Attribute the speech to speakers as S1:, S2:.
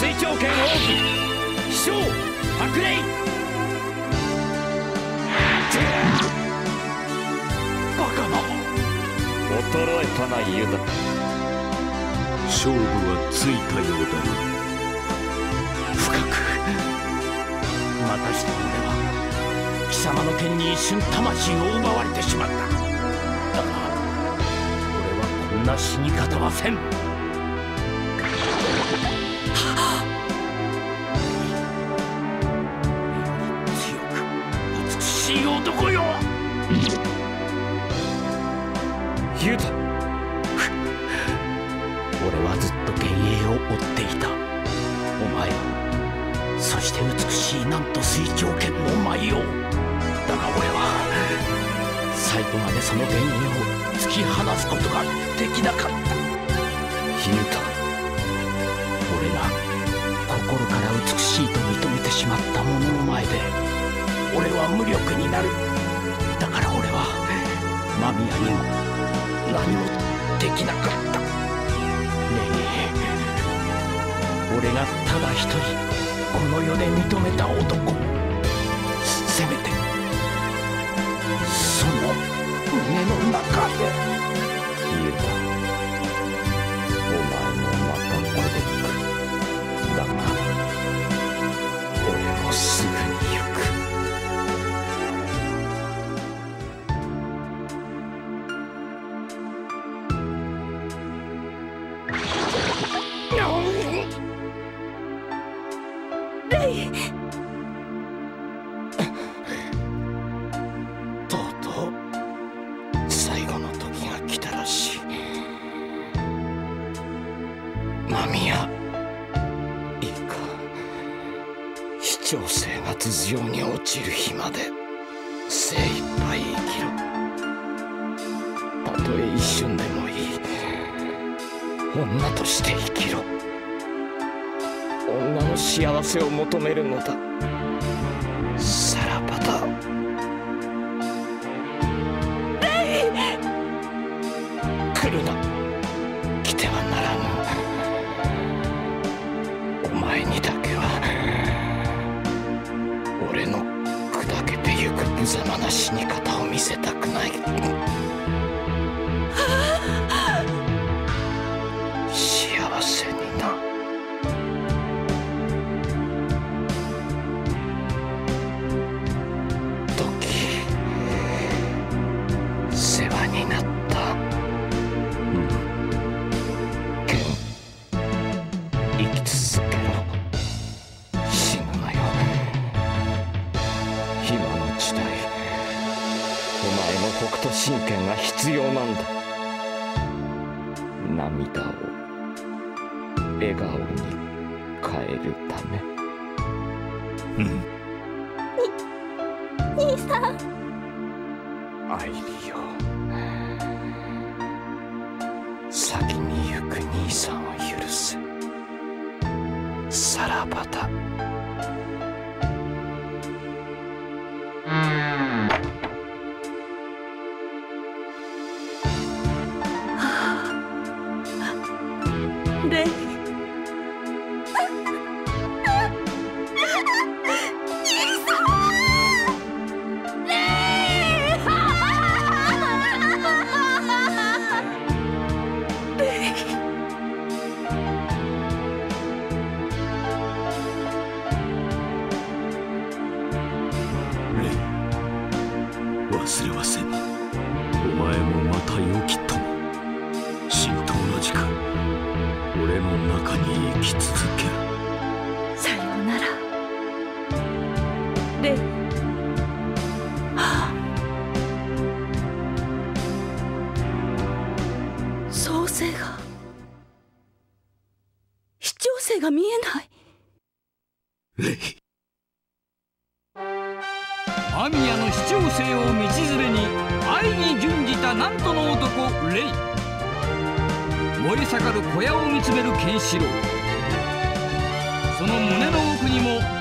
S1: 水長剣王妃飛翔白麗。バカな。衰えたなユダ。
S2: 勝負はついたようだな。
S1: 深く。またして俺は貴様の剣に一瞬魂を奪われてしまった。だが俺はこんな死に方はせん。強く美しい男よ。ユダ。俺はずっと幻影を追っていた。お前を、そして美しいなんと水長剣の舞を。だが俺は最後までその幻影を突き放すことができなかった。ユダ、俺が心から美しいと認めてしまったものの前で俺は無力になる。だから俺は間宮にも何もできなかった。俺がただ一人この世で認めた男。せめてその胸の中で。ユダ、お前もまた孤独だが俺もすぐに行く。とうとう最後の時が来たらしい。間宮、いいか、視聴生が頭上に落ちる日まで精一杯生きろ。たとえ一瞬でもいい女として生きろ。女の幸せを求めるのだ。さらばだ。来るな。来てはならぬ。お前にだけは俺の砕けてゆく無様な死に方を見せたくない。幸せにな。世話になった。生き続けろ。死ぬなよ。今の時代、お前の北斗神拳が必要なんだ。涙を笑顔に変えるため。
S3: 兄さん。
S1: アイリよ、先に行く兄さんを許せ。さらばだ。
S3: レイ。
S2: 忘れはせん。お前もまた良き友、真と同じく俺の中に生き続ける。
S3: さようならレイ。創世が、視聴生が見えない。
S2: レイ。
S4: 間宮の視聴生を道連れに愛に準じたなんとの男レイ。燃え盛る小屋を見つめるケンシロウ。その胸の奥にも